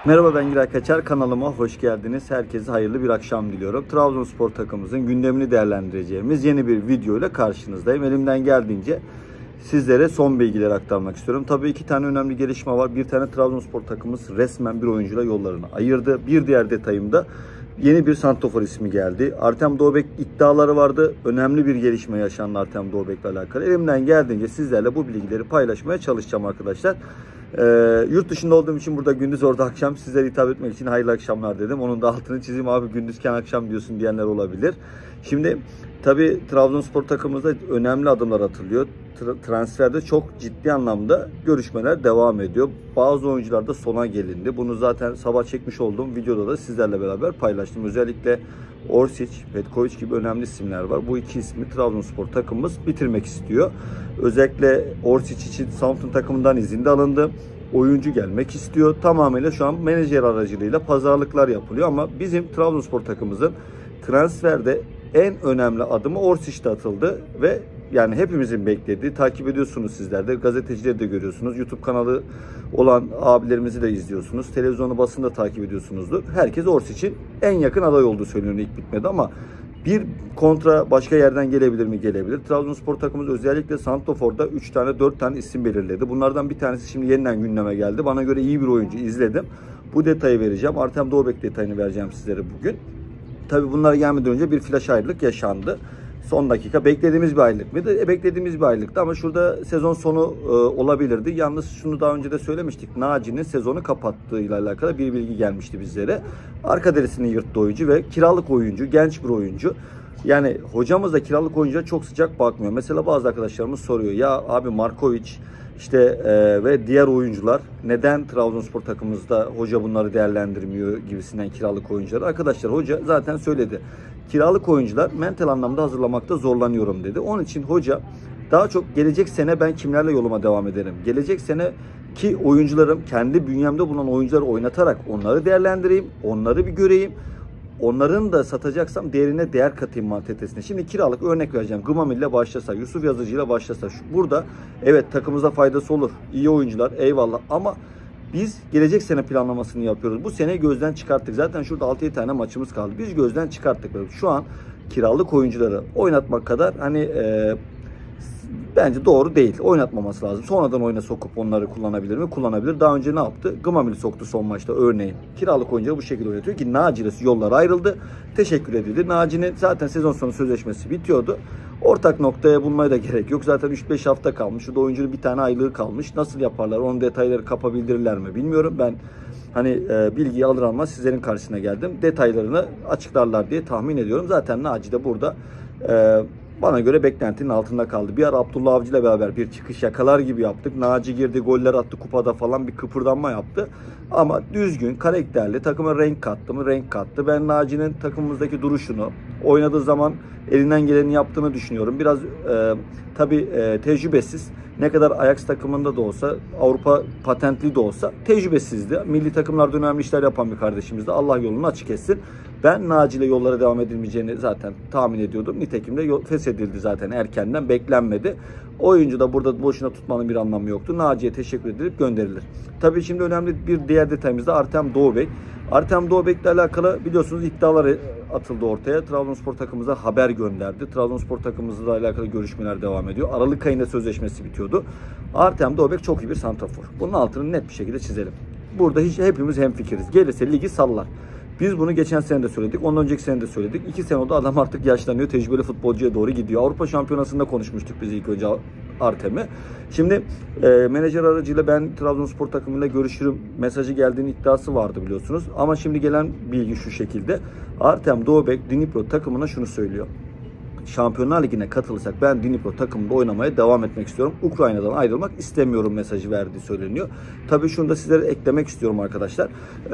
Merhaba, ben Giray Kaçar, kanalıma hoş geldiniz. Herkese hayırlı bir akşam diliyorum. Trabzonspor takımımızın gündemini değerlendireceğimiz yeni bir video ile karşınızdayım. Elimden geldiğince sizlere son bilgileri aktarmak istiyorum. Tabii iki tane önemli gelişme var. Bir tane Trabzonspor takımımız resmen bir oyuncuyla yollarını ayırdı. Bir diğer detayımda yeni bir santrafor ismi geldi. Artem Doğbek iddiaları vardı. Önemli bir gelişme yaşandı Artem Doğbek'le alakalı. Elimden geldiğince sizlerle bu bilgileri paylaşmaya çalışacağım arkadaşlar. Yurt dışında olduğum için burada gündüz, orada akşam, sizlere hitap etmek için hayırlı akşamlar dedim. Onun da altını çizeyim, abi gündüzken akşam diyorsun diyenler olabilir. Şimdi tabii Trabzonspor takımımızda önemli adımlar atılıyor. Transferde çok ciddi anlamda görüşmeler devam ediyor. Bazı oyuncularda sona gelindi. Bunu zaten sabah çekmiş olduğum videoda da sizlerle beraber paylaştım. Özellikle Orsic, Petkovic gibi önemli isimler var. Bu iki ismi Trabzonspor takımımız bitirmek istiyor. Özellikle Orsic için Samsun takımından izin de alındı. Oyuncu gelmek istiyor. Tamamıyla şu an menajer aracılığıyla pazarlıklar yapılıyor. Ama bizim Trabzonspor takımımızın transferde en önemli adımı Orsic'te atıldı ve yani hepimizin beklediği, takip ediyorsunuz sizler de, gazetecileri de görüyorsunuz, YouTube kanalı olan abilerimizi de izliyorsunuz, televizyonu, basını da takip ediyorsunuzdur. Herkes Orsic'in en yakın aday olduğu söyleniyor, ilk bitmedi ama bir kontra başka yerden gelebilir mi? Gelebilir. Trabzonspor takımımız özellikle santraforda 3 tane 4 tane isim belirledi. Bunlardan bir tanesi şimdi yeniden gündeme geldi. Bana göre iyi bir oyuncu, izledim. Bu detayı vereceğim. Artem Doğbek detayını vereceğim sizlere bugün. Tabii bunlara gelmeden önce bir flash ayrılık yaşandı. Son dakika beklediğimiz bir aylık mıydı? Beklediğimiz bir aylıktı ama şurada sezon sonu olabilirdi. Yalnız şunu daha önce de söylemiştik. Naci'nin sezonu kapattığıyla alakalı bir bilgi gelmişti bizlere. Arka derisini yırttı oyuncu ve kiralık oyuncu, genç bir oyuncu. Yani hocamız da kiralık oyuncuya çok sıcak bakmıyor. Mesela bazı arkadaşlarımız soruyor. Ya abi Markovic işte ve diğer oyuncular neden Trabzonspor takımımızda hoca bunları değerlendirmiyor gibisinden kiralık oyuncular. Arkadaşlar hoca zaten söyledi. Kiralık oyuncular mental anlamda hazırlamakta zorlanıyorum dedi. Onun için hoca daha çok gelecek sene ben kimlerle yoluma devam ederim. Gelecek sene ki oyuncularım, kendi bünyemde bulunan oyuncuları oynatarak onları değerlendireyim. Onları bir göreyim. Onların da satacaksam değerine değer katayım mantalitesine. Şimdi kiralık örnek vereceğim. Gımamil ile başlasa, Yusuf Yazıcı ile başlasa. Burada evet takımımıza faydası olur. İyi oyuncular eyvallah ama biz gelecek sene planlamasını yapıyoruz. Bu sene gözden çıkarttık. Zaten şurada 6-7 tane maçımız kaldı. Biz gözden çıkarttık. Şu an kiralık oyuncuları oynatmak kadar bence doğru değil. Oynatmaması lazım. Sonradan oyuna sokup onları kullanabilir mi? Kullanabilir. Daha önce ne yaptı? Gımamil'i soktu son maçta örneğin. Kiralık oyuncuları bu şekilde oynatıyor ki Naci ile yollar ayrıldı. Teşekkür edildi. Naci'nin zaten sezon sonu sözleşmesi bitiyordu. Ortak noktaya bulmaya da gerek yok. Zaten 3-5 hafta kalmış. Şurada oyuncunun bir tane aylığı kalmış. Nasıl yaparlar? Onun detayları kapabilirler mi? Bilmiyorum. Ben bilgiyi alır almaz sizlerin karşısına geldim. Detaylarını açıklarlar diye tahmin ediyorum. Zaten Naci de burada bana göre beklentinin altında kaldı. Bir ara Abdullah Avcı ile beraber bir çıkış yakalar gibi yaptık. Naci girdi, goller attı, kupada falan bir kıpırdanma yaptı. Ama düzgün, karakterli, takıma renk kattı mı? Renk kattı. Ben Naci'nin takımımızdaki duruşunu, oynadığı zaman elinden geleni yaptığını düşünüyorum. Biraz tabii tecrübesiz. Ne kadar Ajax takımında da olsa, Avrupa patentli de olsa tecrübesizdi. Milli takımlarda önemli işler yapan bir kardeşimizdi. Allah yolunu açık etsin. Ben Naci ile yollara devam edilmeyeceğini zaten tahmin ediyordum. Nitekim de feshedildi zaten, erkenden beklenmedi. Oyuncu da burada boşuna tutmanın bir anlamı yoktu. Naci'ye teşekkür edilip gönderilir. Tabii şimdi önemli bir diğer detayımız da Artem Doğbek. Artem Doğbek ile alakalı biliyorsunuz iddialar atıldı ortaya. Trabzonspor takımımıza haber gönderdi. Trabzonspor takımımızla alakalı görüşmeler devam ediyor. Aralık ayında sözleşmesi bitiyordu. Artem Doğbek çok iyi bir santrafor. Bunun altını net bir şekilde çizelim. Burada hepimiz hemfikiriz. Gelirse ligi sallar. Biz bunu geçen sene de söyledik. Ondan önceki sene de söyledik. 2 sene oldu, adam artık yaşlanıyor. Tecrübeli futbolcuya doğru gidiyor. Avrupa Şampiyonası'nda konuşmuştuk biz ilk önce Artem'i. Şimdi menajer aracıyla ben Trabzonspor takımıyla görüşürüm mesajı geldiğinin iddiası vardı biliyorsunuz. Ama şimdi gelen bilgi şu şekilde. Artem Doğbek Dnipro takımına şunu söylüyor. Şampiyonlar Ligi'ne katılırsak ben Dnipro takımında oynamaya devam etmek istiyorum. Ukrayna'dan ayrılmak istemiyorum mesajı verdiği söyleniyor. Tabii şunu da sizlere eklemek istiyorum arkadaşlar.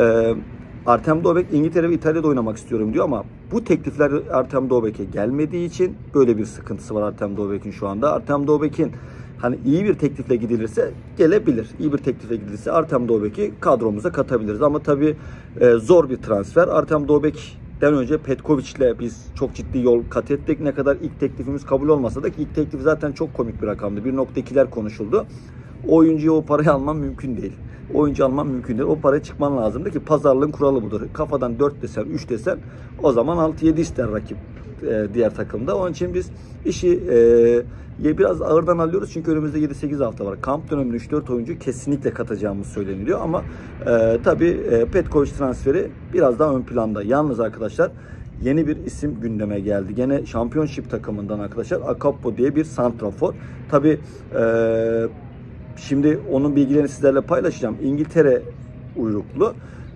Artem Doğbek İngiltere ve İtalya'da oynamak istiyorum diyor ama bu teklifler Artem Doğbek'e gelmediği için böyle bir sıkıntısı var Artem Doğbek'in şu anda. Artem Doğbek'in iyi bir teklifle gidilirse gelebilir. İyi bir teklifle gidilirse Artem Doğbek'i kadromuza katabiliriz. Ama tabii zor bir transfer. Artem Doğbek'ten önce Petkovic'le biz çok ciddi yol kat ettik. Ne kadar ilk teklifimiz kabul olmasa da ki ilk teklif zaten çok komik bir rakamdı. 1.2'ler konuşuldu. O oyuncuya o parayı alman mümkün değil. Oyuncu alman mümkün değil. O paraya çıkman lazımdı ki pazarlığın kuralı budur. Kafadan 4 desen, 3 desen o zaman 6-7 ister rakip diğer takımda. Onun için biz işi biraz ağırdan alıyoruz. Çünkü önümüzde 7-8 hafta var. Kamp döneminde 3-4 oyuncu kesinlikle katacağımız söyleniliyor. Ama tabii Petkovic transferi biraz daha ön planda. Yalnız arkadaşlar yeni bir isim gündeme geldi. Gene Championship takımından arkadaşlar. Akappo diye bir santrafor. Tabii şimdi onun bilgilerini sizlerle paylaşacağım. İngiltere uyruklu.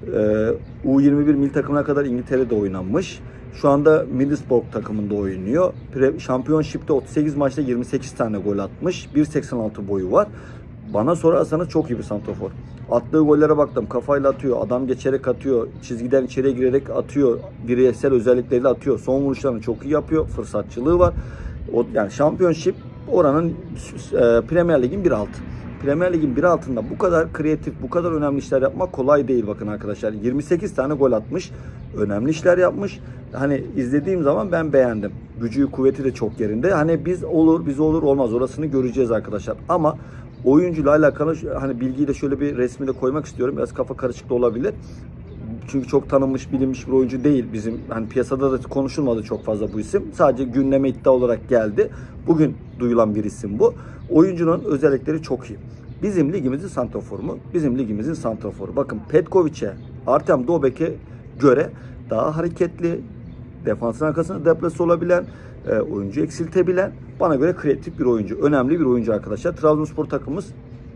U21 milli takımına kadar İngiltere'de oynanmış. Şu anda Middlesbrough takımında oynuyor. Championship'te 38 maçta 28 tane gol atmış. 1.86 boyu var. Bana sorarsanız çok iyi bir santrafor. Attığı gollere baktım. Kafayla atıyor. Adam geçerek atıyor. Çizgiden içeriye girerek atıyor. Bireysel özellikleriyle atıyor. Son vuruşlarını çok iyi yapıyor. Fırsatçılığı var. Yani Championship oranın Premier Lig'in bir altı. Premier Lig'in bir altında bu kadar kreatif, bu kadar önemli işler yapmak kolay değil bakın arkadaşlar. 28 tane gol atmış. Önemli işler yapmış. Hani izlediğim zaman ben beğendim. Gücü, kuvveti de çok yerinde. Hani biz olur olmaz orasını göreceğiz arkadaşlar. Ama oyuncuyla alakalı hani bilgiyi de şöyle bir resmine koymak istiyorum. Biraz kafa karışıklığı olabilir. Çünkü çok tanınmış, bilinmiş bir oyuncu değil. Bizim hani piyasada da konuşulmadı çok fazla bu isim. Sadece gündeme iddia olarak geldi. Bugün duyulan bir isim bu. Oyuncunun özellikleri çok iyi. Bizim ligimizin santraforu mu? Bizim ligimizin santraforu. Bakın Petkovic'e, Artem Dobek'e göre daha hareketli, defansın arkasında deplase olabilen, oyuncu eksiltebilen, bana göre kreatif bir oyuncu. Önemli bir oyuncu arkadaşlar. Trabzonspor takımımız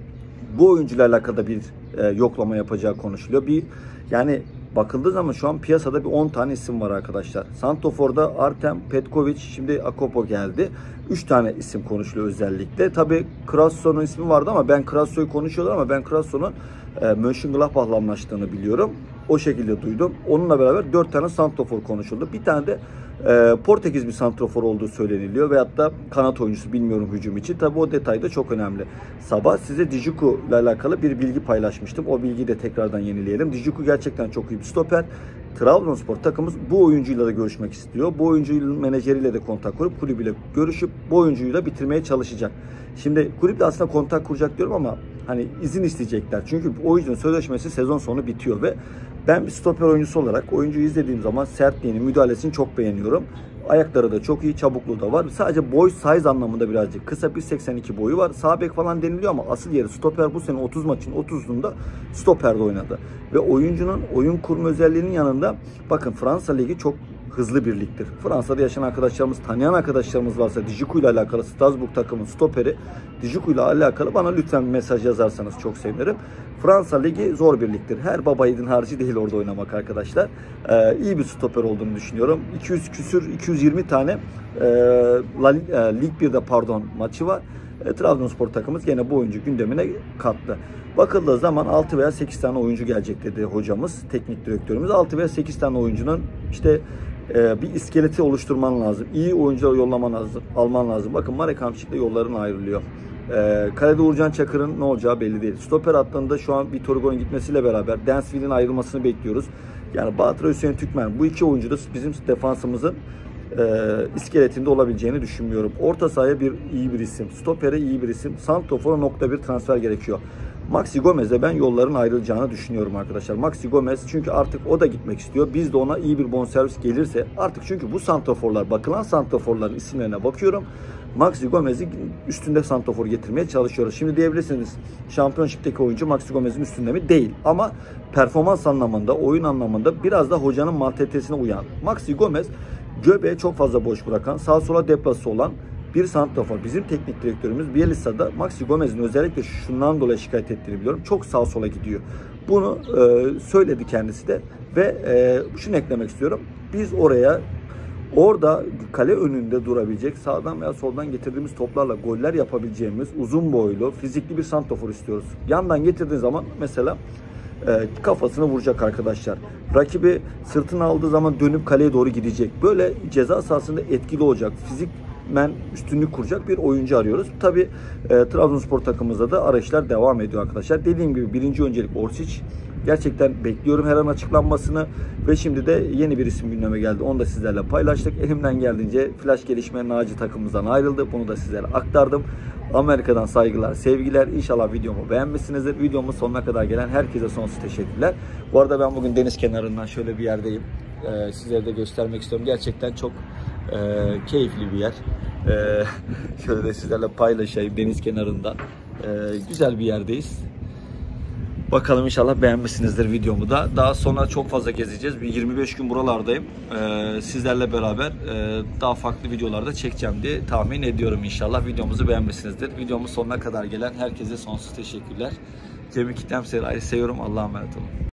bu oyuncuyla alakalı bir yoklama yapacağı konuşuluyor. Yani bakıldığı zaman şu an piyasada bir 10 tane isim var arkadaşlar. Santrafor'da Artem, Petkovic, şimdi Akoppo geldi. 3 tane isim konuşuluyor özellikle. Tabii Krasso'nun ismi vardı ama ben Krasso'yu konuşuyorlar ama ben Krasso'nun Mönchengladbach'la anlaştığını biliyorum. O şekilde duydum. Onunla beraber 4 tane santrafor konuşuldu. Bir tane de Portekiz bir santrafor olduğu söyleniliyor. Veyahut da kanat oyuncusu, bilmiyorum hücum için. Tabii o detay da çok önemli. Sabah size Djiku ile alakalı bir bilgi paylaşmıştım. O bilgiyi de tekrardan yenileyelim. Djiku gerçekten çok iyi bir stoper. Trabzonspor takımımız bu oyuncuyla da görüşmek istiyor. Bu oyuncunun menajeriyle de kontak kurup kulübüyle görüşüp bu oyuncuyu da bitirmeye çalışacak. Şimdi kulüple aslında kontak kuracak diyorum ama hani izin isteyecekler. Çünkü oyuncunun sözleşmesi sezon sonu bitiyor ve ben bir stoper oyuncusu olarak oyuncuyu izlediğim zaman sertliğini, müdahalesini çok beğeniyorum. Ayakları da çok iyi, çabukluğu da var. Sadece boy size anlamında birazcık kısa, 1.82 boyu var. Sağ bek falan deniliyor ama asıl yeri stoper. Bu sene 30 maçın 30'unda stoperde oynadı. Ve oyuncunun oyun kurma özelliğinin yanında bakın Fransa Ligi çok hızlı bir ligdir. Fransa'da yaşayan arkadaşlarımız, tanıyan arkadaşlarımız varsa Djiku ile alakalı, Strasbourg takımın stoperi Djiku ile alakalı bana lütfen mesaj yazarsanız çok sevinirim. Fransa Ligi zor bir ligdir. Her baba yiğidin harcı değil orada oynamak arkadaşlar. İyi bir stoper olduğunu düşünüyorum. 220 tane Lig 1'de maçı var. Trabzonspor takımımız gene bu oyuncu gündemine kattı. Bakıldığı zaman 6 veya 8 tane oyuncu gelecek dedi hocamız, teknik direktörümüz. 6 veya 8 tane oyuncunun işte bir iskeleti oluşturman lazım. İyi oyuncular yollaman lazım, alman lazım. Bakın Marek Hamšík'le yolların ayrılıyor. Kalede Uğurcan Çakır'ın ne olacağı belli değil. Stoper hattında şu an Vitor Hugo'nun gitmesiyle beraber Dansville'in ayrılmasını bekliyoruz. Yani Bahtır Hüseyin Türkmen, bu iki oyuncu da bizim defansımızın iskeletinde olabileceğini düşünmüyorum. Orta sahaya iyi bir isim, stopere iyi bir isim, santrofora nokta bir transfer gerekiyor. Maxi Gomez'e ben yolların ayrılacağını düşünüyorum arkadaşlar. Maxi Gomez çünkü artık o da gitmek istiyor. Biz de ona iyi bir bonservis gelirse artık, çünkü bu santraforlar, bakılan santraforların isimlerine bakıyorum. Maxi Gomez'i üstünde santrafor getirmeye çalışıyoruz. Şimdi diyebilirsiniz Championship'teki oyuncu Maxi Gomez'in üstünde mi? Değil. Ama performans anlamında, oyun anlamında biraz da hocanın mantalitesine uyan. Maxi Gomez göbeğe çok fazla boş bırakan, sağa sola deplası olan bir santrafor. Bizim teknik direktörümüz Bielitsa'da Maxi Gomez'in özellikle şundan dolayı şikayet ettiğini biliyorum. Çok sağa sola gidiyor. Bunu söyledi kendisi de ve şunu eklemek istiyorum. Biz orada kale önünde durabilecek, sağdan veya soldan getirdiğimiz toplarla goller yapabileceğimiz uzun boylu, fizikli bir santrafor istiyoruz. Yandan getirdiği zaman mesela kafasını vuracak arkadaşlar. Rakibi sırtına aldığı zaman dönüp kaleye doğru gidecek. Böyle ceza sahasında etkili olacak, fizikmen üstünlük kuracak bir oyuncu arıyoruz. Tabi Trabzonspor takımımızda da arayışlar devam ediyor arkadaşlar. Dediğim gibi birinci öncelik Orsic, Gerçekten bekliyorum her an açıklanmasını ve şimdi de yeni bir isim gündeme geldi. Onu da sizlerle paylaştık. Elimden geldiğince Flash Gelişme Naci takımımızdan ayrıldı. Bunu da sizlere aktardım. Amerika'dan saygılar, sevgiler. İnşallah videomu beğenmişsinizdir. Videomun sonuna kadar gelen herkese sonsuz teşekkürler. Bu arada ben bugün deniz kenarından şöyle bir yerdeyim. Sizlere de göstermek istiyorum. Gerçekten çok keyifli bir yer. Şöyle de sizlerle paylaşayım deniz kenarından. Güzel bir yerdeyiz. Bakalım inşallah beğenmişsinizdir videomu da. Daha sonra çok fazla gezeceğiz. Bir 25 gün buralardayım. Sizlerle beraber daha farklı videolarda çekeceğim diye tahmin ediyorum inşallah. Videomuzu beğenmişsinizdir. Videomun sonuna kadar gelen herkese sonsuz teşekkürler. Cemil Kitlem Seray'ı seviyorum. Allah'a emanet olun.